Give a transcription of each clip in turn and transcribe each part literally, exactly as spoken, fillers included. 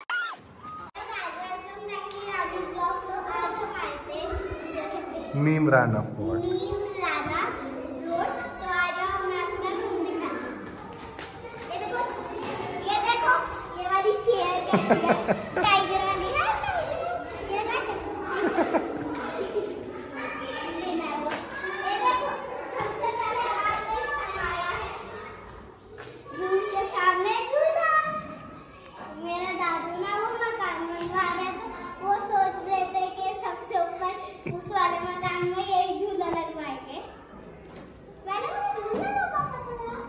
Neemrana fort. Neemrana road. तो आज मैं अपना रूम दिखाती हूँ। ये देखो, ये देखो, ये वाली चेयर कैसी है? टाइगर वाली है। ये देखो, ये देखो, सबसे पहले आते ही आया है रूम के सामने झूला। मेरा दादू ना वो मकान बनवा रहे थे, वो सोच रहे थे कि सबसे ऊपर उस वाले मकान में यही झूला लगवाएंगे। पहले मुझे झूला तो पता चला।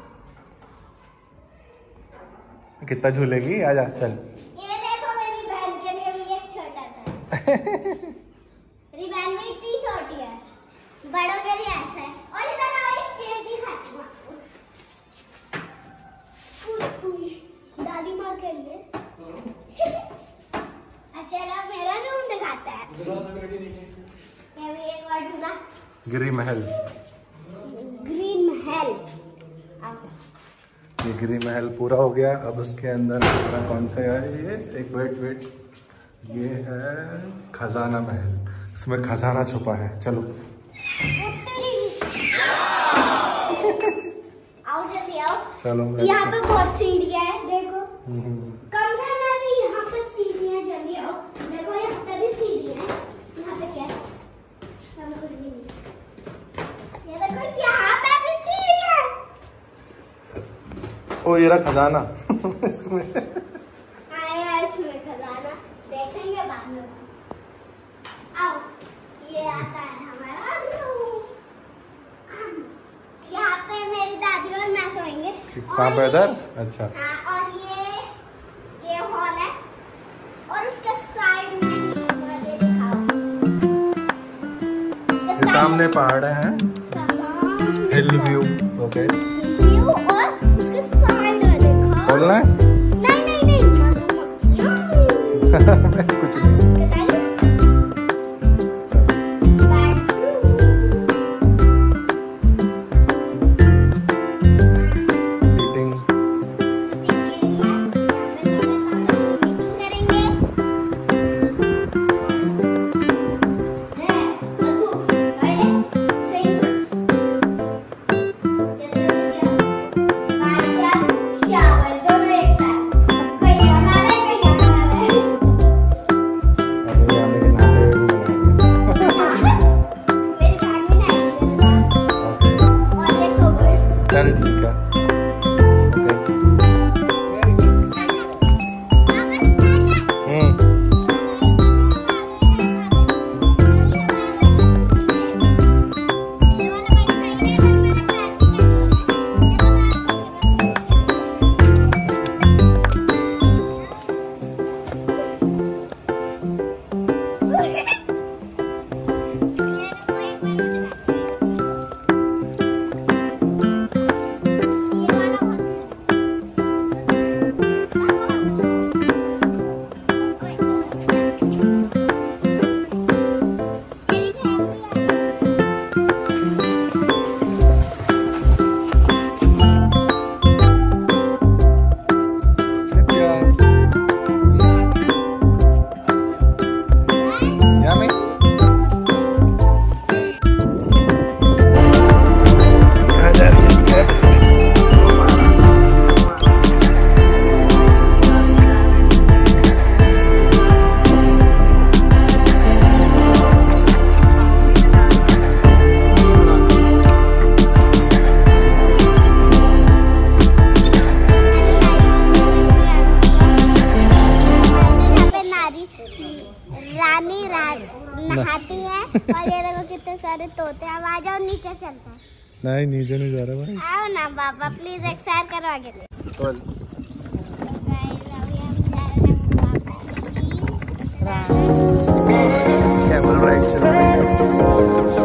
कितना झूलेगी? आजा चल। ये देखो मेरी बहन के लिए भी एक छोटा सा। मेरी बहन भी इतनी छोटी है, बड़ों के लिए ऐसा है। और इधर आओ, एक चेयर दिखाती हूँ आपको। दादी माँ के लिए। चलो मेरा रूम दिखाता है। ये भी एक और झूला। गिरी महल। ग्रीन महल। ये गिरी महल पूरा हो गया। अब उसके अंदर हमारा कौन सा है? ये एक वेट वेट ये है खजाना महल। इसमें खजाना छुपा है। चलो आओ जल्दी आओ। चलो। यहाँ पे बहुत सीढ़ियाँ हैं, देखो। कमरे में भी यहाँ पे सीढ़ियाँ। जल्दी आओ, देखो यहाँ पे भी सीढ़ियाँ हैं। यहाँ पे क्या है? कुछ भी नहीं। ये देखो यहाँ पे भी सीढ़ियाँ। ओ ये रहा खजाना। इसमें आया इसमें खजाना, देखेंगे बाद में। आओ, ये आता है हमारा रूम। यहाँ पे मेरी दादी और मैं सोएंगे। कहाँ पे? इधर? अच्छा। हाँ, और ये ये हॉल है, और उसके साइड में मुझे दिखाओ। ये सामने पहाड़ है। हिल व्यू। ओके। व्यू और उसके साइड में दिखाओ। बोलना है? नहीं नहीं नहीं। कुछ नहीं। नहाती है। और ये देखो कितने सारे तोते। अब आ जाओ, नीचे चलता है। नहीं नीचे नहीं जा रहा भाई। आओ ना पापा, प्लीज एक सैर करो आगे। कैमल राइड चल रही है।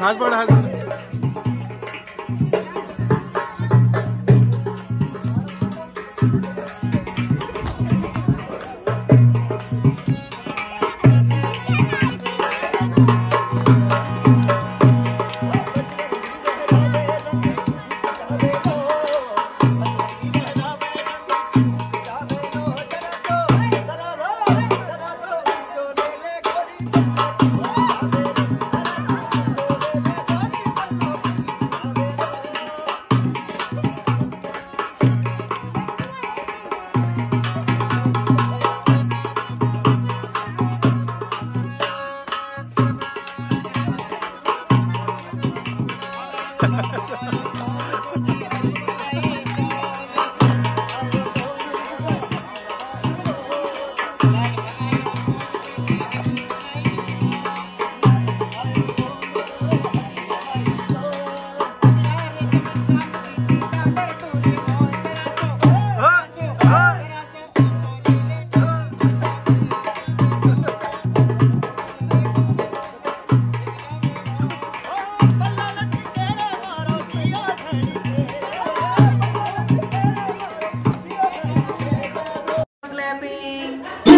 हाथ बढ़ा हाथ बढ़ा। Clapping.